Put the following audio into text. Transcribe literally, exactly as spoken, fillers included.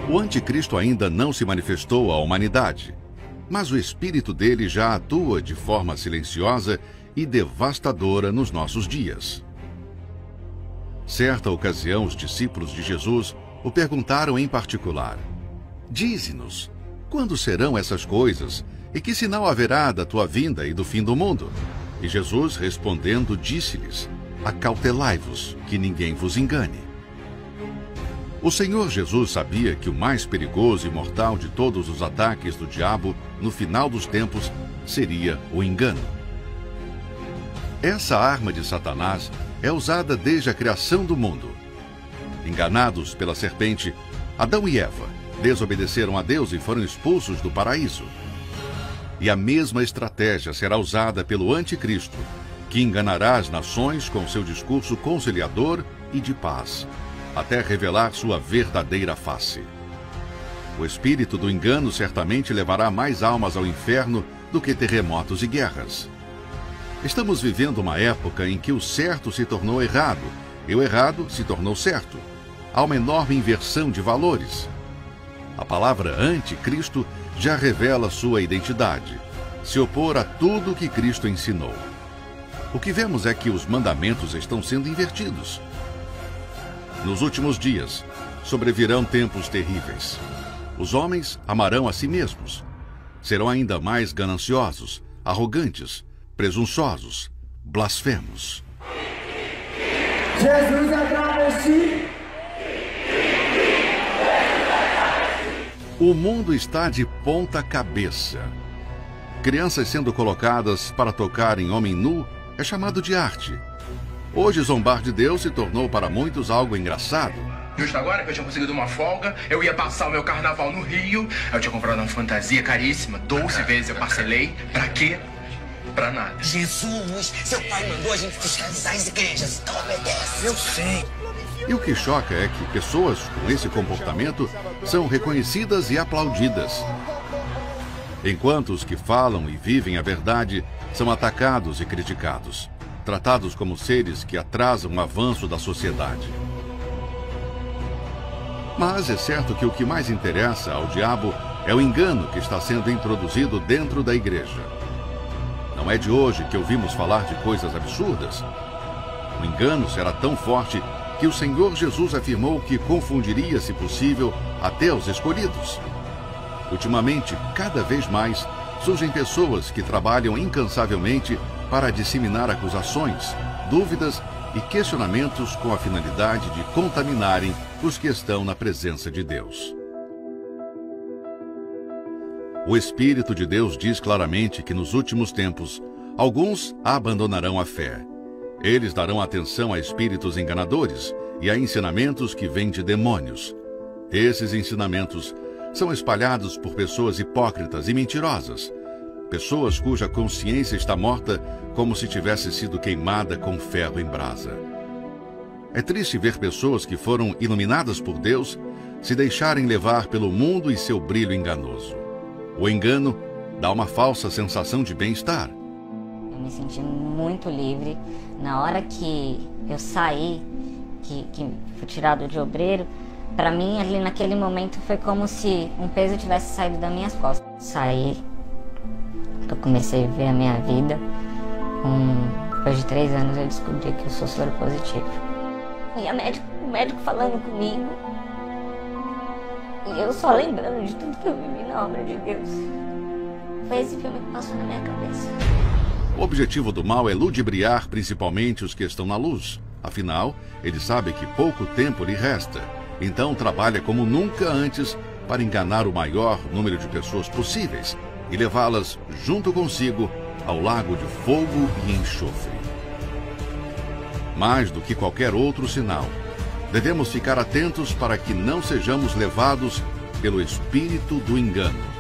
O anticristo ainda não se manifestou à humanidade, mas o espírito dele já atua de forma silenciosa e devastadora nos nossos dias. Certa ocasião, os discípulos de Jesus o perguntaram em particular: dize-nos, quando serão essas coisas e que sinal haverá da tua vinda e do fim do mundo? E Jesus, respondendo, disse-lhes: acautelai-vos, que ninguém vos engane. O Senhor Jesus sabia que o mais perigoso e mortal de todos os ataques do diabo no final dos tempos seria o engano. Essa arma de Satanás é usada desde a criação do mundo. Enganados pela serpente, Adão e Eva desobedeceram a Deus e foram expulsos do paraíso. E a mesma estratégia será usada pelo anticristo, que enganará as nações com seu discurso conciliador e de paz, até revelar sua verdadeira face. O espírito do engano certamente levará mais almas ao inferno do que terremotos e guerras. Estamos vivendo uma época em que o certo se tornou errado e o errado se tornou certo. Há uma enorme inversão de valores. A palavra anticristo já revela sua identidade: se opor a tudo que Cristo ensinou. O que vemos é que os mandamentos estão sendo invertidos. Nos últimos dias, sobrevirão tempos terríveis. Os homens amarão a si mesmos. Serão ainda mais gananciosos, arrogantes, presunçosos, blasfemos. Jesus é travesti. O mundo está de ponta cabeça. Crianças sendo colocadas para tocar em homem nu é chamado de arte. Hoje, zombar de Deus se tornou para muitos algo engraçado. Justo agora que eu tinha conseguido uma folga, eu ia passar o meu carnaval no Rio, eu tinha comprado uma fantasia caríssima, doze vezes eu parcelei. Pra quê? Pra nada. Jesus, seu pai mandou a gente fiscalizar as igrejas, então obedece. Eu sei. E o que choca é que pessoas com esse comportamento são reconhecidas e aplaudidas, enquanto os que falam e vivem a verdade são atacados e criticados, tratados como seres que atrasam o avanço da sociedade. Mas é certo que o que mais interessa ao diabo é o engano que está sendo introduzido dentro da igreja. Não é de hoje que ouvimos falar de coisas absurdas. O engano será tão forte que o Senhor Jesus afirmou que confundiria, se possível, até os escolhidos. Ultimamente, cada vez mais, surgem pessoas que trabalham incansavelmente para disseminar acusações, dúvidas e questionamentos com a finalidade de contaminarem os que estão na presença de Deus. O Espírito de Deus diz claramente que nos últimos tempos, alguns abandonarão a fé. Eles darão atenção a espíritos enganadores e a ensinamentos que vêm de demônios. Esses ensinamentos são espalhados por pessoas hipócritas e mentirosas, pessoas cuja consciência está morta como se tivesse sido queimada com ferro em brasa. É triste ver pessoas que foram iluminadas por Deus se deixarem levar pelo mundo e seu brilho enganoso. O engano dá uma falsa sensação de bem-estar. Eu me senti muito livre. Na hora que eu saí, que, que fui tirado de obreiro, para mim, ali naquele momento, foi como se um peso tivesse saído das minhas costas. Saí, eu comecei a viver a minha vida. Um, depois de três anos, eu descobri que eu sou soro positivo. E a médico, o médico falando comigo, e eu só lembrando de tudo que eu vivi na obra de Deus. Foi esse filme que passou na minha cabeça. O objetivo do mal é ludibriar principalmente os que estão na luz. Afinal, ele sabe que pouco tempo lhe resta. Então trabalha como nunca antes para enganar o maior número de pessoas possíveis e levá-las junto consigo ao lago de fogo e enxofre. Mais do que qualquer outro sinal, devemos ficar atentos para que não sejamos levados pelo espírito do engano.